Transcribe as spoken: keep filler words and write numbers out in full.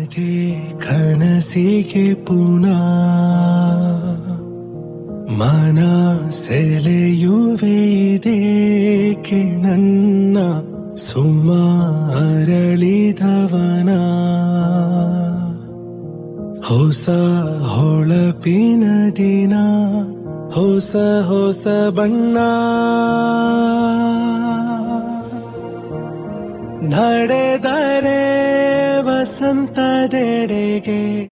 ಎದೆ ಕನಸಿಗೆ ಪುನಃ ಮನ ಸೆಳೆಯುವೆ ಇದೇಕೆ ನನ್ನ ಸುಮ ಅರಳಿದವನ ಹೊಸ ಹೊಳಪಿನ ದಿನ ಹೊಸ ಹೊಸ ಬಣ್ಣ ನಡೆದರೆ ವಸಂತದೆಡೆಗೆ